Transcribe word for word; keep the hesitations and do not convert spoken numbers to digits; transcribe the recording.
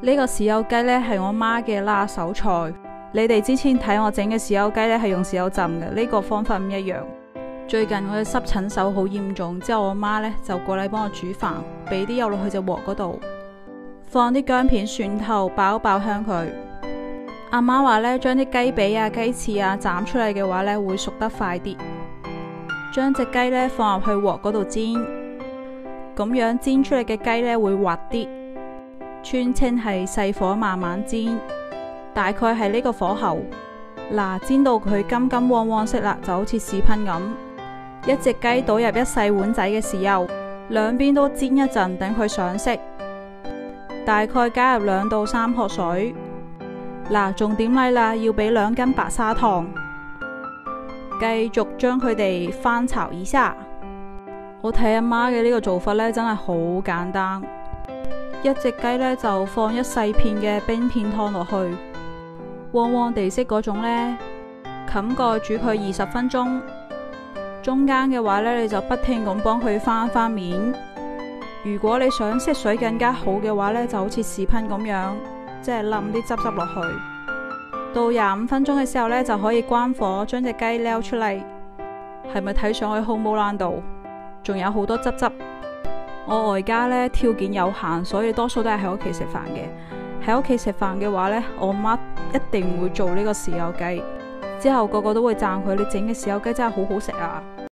呢個豉油雞呢係我媽嘅拿手菜。你哋之前睇我整嘅豉油雞呢係用豉油浸嘅，呢個方法唔一樣。最近我嘅濕疹手好嚴重，之後我媽呢就過嚟幫我煮飯，俾啲油落去隻鑊嗰度，放啲薑片、蒜頭，爆爆香佢。阿媽話呢，將啲雞髀啊、雞翅啊斬出嚟嘅話呢會熟得快啲。將隻雞呢放入去鑊嗰度煎，咁樣煎出嚟嘅雞呢會滑啲。全稱係細火慢慢煎，大概係呢個火候。嗱，煎到佢金金黃黃色啦，就好似視頻咁。一隻雞倒入一細碗仔嘅豉油，兩邊都煎一陣，等佢上色。大概加入兩到三殼水。嗱，重點嚟啦，要俾兩斤白砂糖。繼續將佢哋翻炒一下。我睇阿媽嘅呢個做法呢，真係好簡單。一隻雞呢，就放一細片嘅冰片湯落去，黃黃地色嗰種呢，冚蓋煮佢二十分鐘。中間嘅話呢，你就不停咁幫佢翻翻面。如果你想色水更加好嘅話呢，就好似視頻咁樣，即係冧啲汁汁落去。到廿五分鐘嘅時候呢，就可以關火，將隻雞撩出嚟。係咪睇上去好冇難度？仲有好多汁汁。我外家呢條件有限，所以多數都係喺屋企食飯嘅。喺屋企食飯嘅話呢，我媽一定會做呢個豉油雞，之後個個都會讚佢，你整嘅豉油雞真係好好食啊！